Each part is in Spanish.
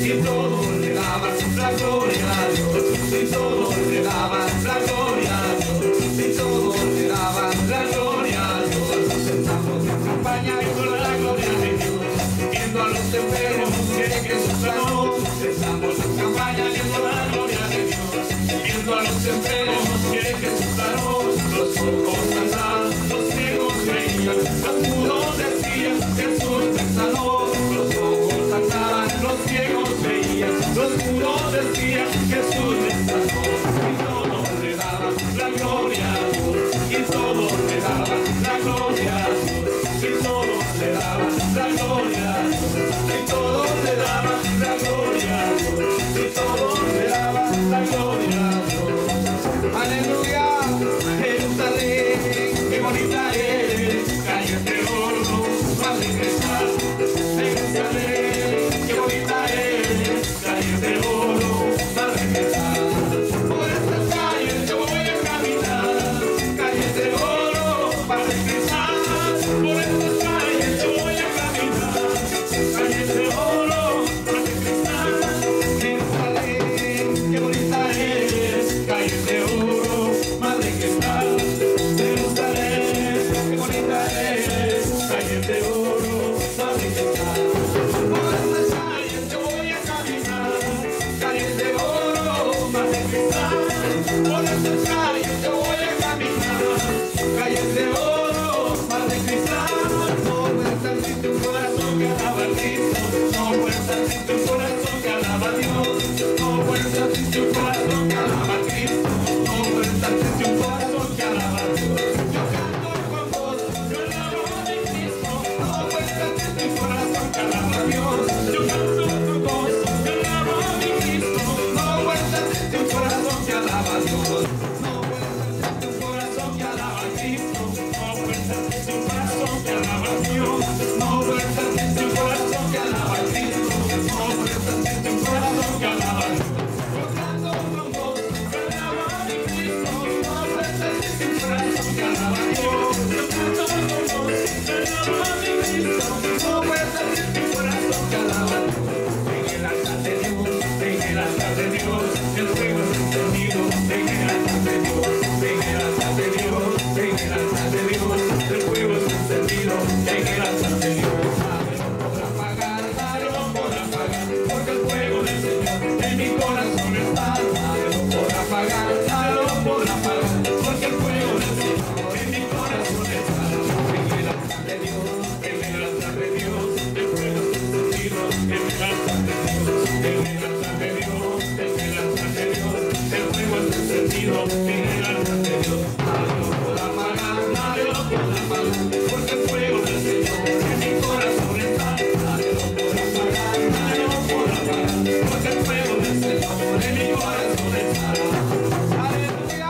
y todos le daban la gloria a Dios, y todos le daban la gloria a Dios, y todos le daban la gloria a Dios. Nos sentamos en campaña y con la gloria de Dios, viendo a los enfermos que Jesús sanó. Estamos en campaña viendo la gloria de Dios, viendo a los enfermos que Jesús sanó. Los ojos andaban, los ciegos veían, los mudos decían, Jesús te sanó. Los ojos andaban, los ciegos veían, los mudos decían, Jesús te sanó. Y todos le daban la gloria a Dios, y todos le daban la gloria a Dios, y todos le daban la gloria a Dios, y todos le daban la gloria a Dios, y todos le daban la gloria a Dios. Aleluya, Jerusalén, qué bonita eres, calles de oro, madre cristal. Jerusalén, qué bonita eres, calles de oro, madre cristal. Por estas calles yo voy a caminar, calles de oro, madre cristal. Por estas calles yo voy a caminar, calles de oro, madre cristal. Jerusalén, qué bonita eres, calles de oro, madre cristal. Jerusalén, qué bonita eres, calles de oro, madre cristal. Por estas calles yo voy a caminar, calles de oro, madre cristal. Por estas calles yo voy a caminar, calles de oro, madre cristal. No puertas sin tu corazón que alaba a Cristo, no puertas sin tu corazón que alaba a Dios, no puertas sin tu corazón que alaba a Cristo, no puertas sin tu corazón que alaba a Dios. Yo canto con voz, yo alabo a mi Cristo, no puertas sin tu corazón que alaba a Dios. Yo canto con voz, yo alabo a mi Cristo, no puertas sin tu corazón que alaba a Dios, no puertas sin tu corazón que alaba a Cristo, no puertas sin tu corazón que alaba a Dios, no puertas sin tu corazón que alaba a Cristo, no puertas sin tu corazón que alaba a Dios. Yo canto con voz, yo alabo a mi Cristo, no puertas sin tu corazón que alaba a Dios. Yo canto con voz, yo alabo a mi Cristo, no puertas sin tu corazón que alaba a Dios. En el altar de Dios, en el altar de Dios, el fuego es encendido. En el altar de Dios, en el altar de Dios, en el altar de Dios, el fuego es encendido. En el altar de Dios, nadie lo podrá apagar, nadie lo podrá apagar, porque el fuego del Señor en mi corazón está. Nadie lo podrá apagar, nadie lo podrá apagar, porque el fuego del Señor en mi corazón está. En el altar de Dios, en el altar de Dios, el fuego es encendido. En el altar de Dios, en el altar de Dios, en el altar de Dios, el fuego es encendido. En el altar de Dios, nadie lo podrá apagar, nadie lo podrá apagar, porque el fuego del Señor en mi corazón está. Nadie lo podrá apagar, nadie lo podrá apagar, porque el fuego del Señor en mi corazón está. Aleluya.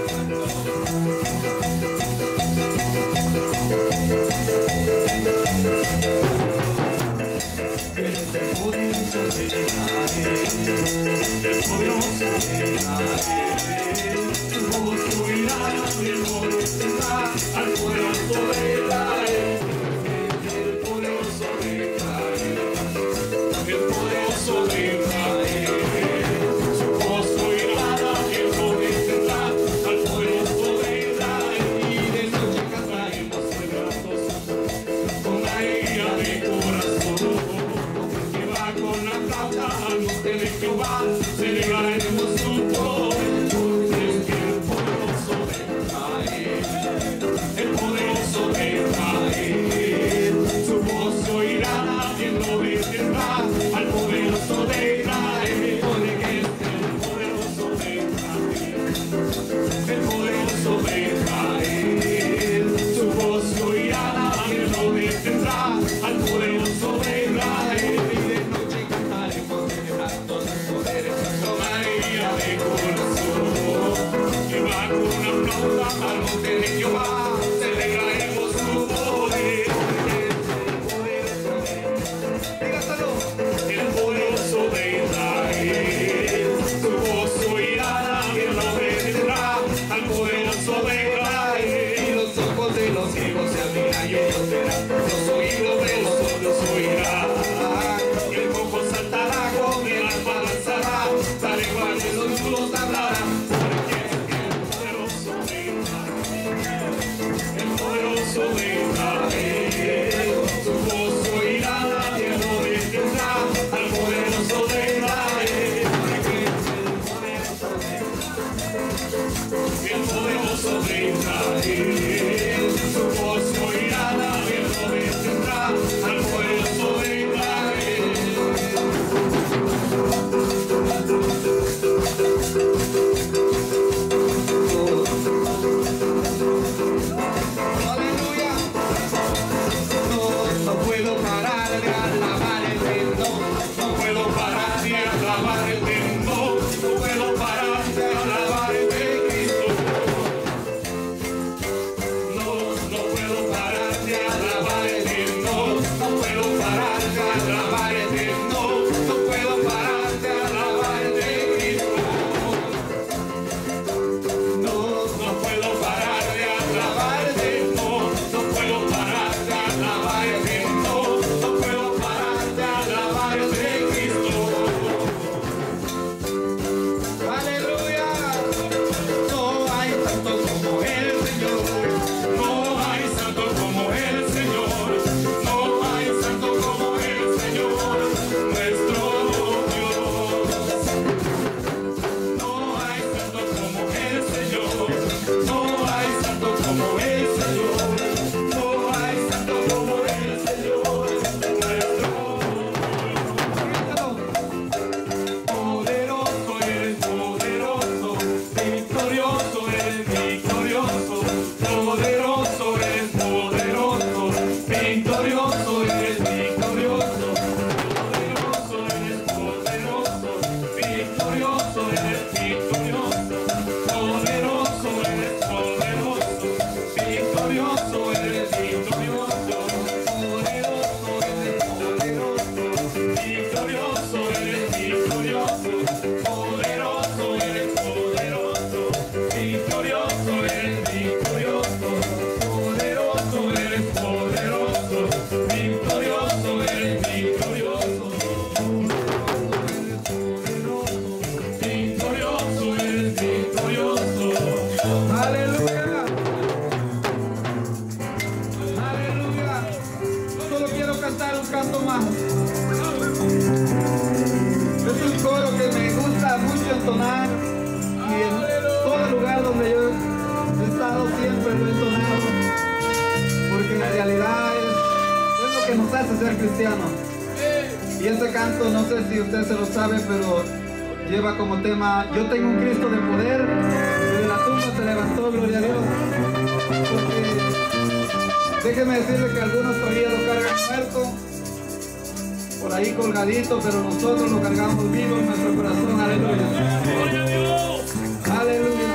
El poderoso de Israel, el poderoso de Israel, tu voz oirá, el poder tendrá al poderoso de Israel. El poderoso de Israel, el poderoso de Israel, su voz oirá, el poder tendrá al poderoso de Israel. Y de noche cantaremos celebrando con alegría de corazón, que va con la flauta al monte de Jehová, celebraremos su poder. El poderoso de Israel, el poderoso de Israel, su voz oirá y el obedecerá al poderoso de Israel. Porque es el poderoso de Israel, el poderoso de Israel, su voz oirá y el obedecerá al poderoso de Israel. Y de noche cantaremos celebrando sus poderes. escucho entonar y en todo lugar donde yo he estado siempre lo he entonado, porque en realidad es lo que nos hace ser cristianos. Y este canto, no sé si usted se lo sabe, pero lleva como tema: yo tengo un Cristo de poder, de la tumba se levantó, gloria a Dios. Porque déjeme decirle que algunos todavía lo cargan muerto, por ahí colgadito, pero nosotros lo cargamos vivo en nuestro corazón. Aleluya. ¡Gloria a Dios! Aleluya.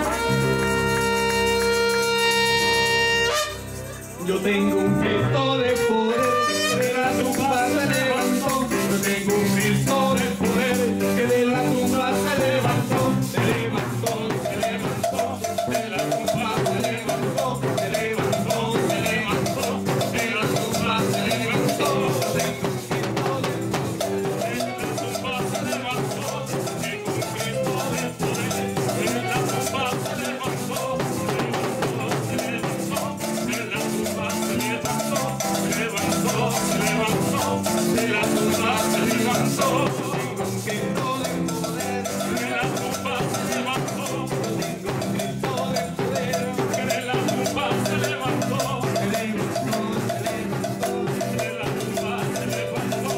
Yo tengo un Cristo de poder, de la tumba se levantó. Yo tengo un Cristo de poder, que de la tumba se levantó. Se levantó, se levantó, de la tumba se levantó. Se levantó, se levantó, de la tumba se levantó. Yo tengo un Cristo de poder, de la tumba se levantó. Tengo un Cristo de poder, de la tumba se levantó. Se levantó, de la tumba se levantó. Se levantó, se levantó, de la tumba se levantó. Tengo un Cristo de poder, de la tumba se levantó. Tengo un Cristo de poder, que de la tumba se levantó. Se levantó, se levantó, de la tumba se levantó.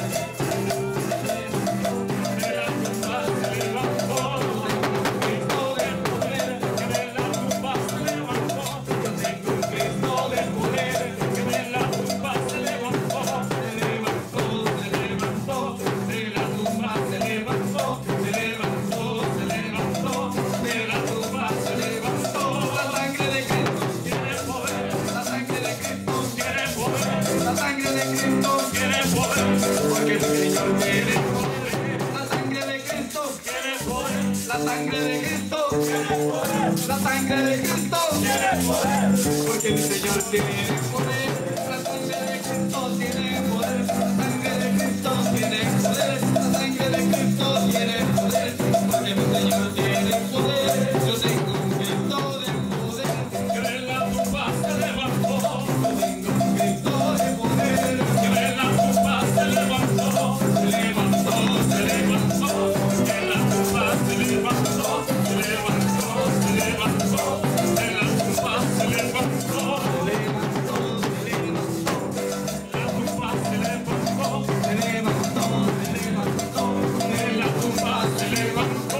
De la tumba se levantó. Tengo un Cristo de poder, que de la tumba se levantó. Yo tengo un Cristo de poder, que de la tumba se levantó. Se levantó, se levantó, de la tumba se levantó. Se levantó, se levantó, de la tumba se levantó. La sangre de Cristo tiene poder, la sangre de Cristo tiene poder, la sangre de Cristo tiene poder, porque el Señor tiene poder. La sangre de Cristo tiene poder, la sangre de Cristo tiene poder, la sangre de Cristo tiene poder, porque el Señor tiene poder. La sangre de Cristo tiene poder, la sangre de Cristo tiene poder, la sangre de Cristo tiene poder, porque el Señor tiene poder. Yo tengo un Cristo de poder, que de la tumba se levantó. Yo tengo un Cristo de poder, que de la tumba se levantó. Se levantó, se levantó, de la tumba se levantó. Se levantó, se levantó, de la tumba se levantó. Se levantó, se levantó, la tumba se levantó. Se levantó, se levantó, de la tumba se levantó.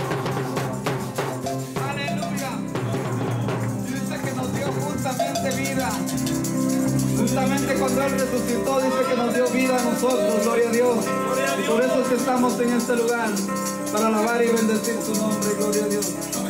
Aleluya. Dice que nos dio justamente vida. Justamente cuando Él resucitó, dice que nos dio vida a nosotros, gloria a Dios. Y por eso es que estamos en este lugar, para alabar y bendecir su nombre, gloria a Dios.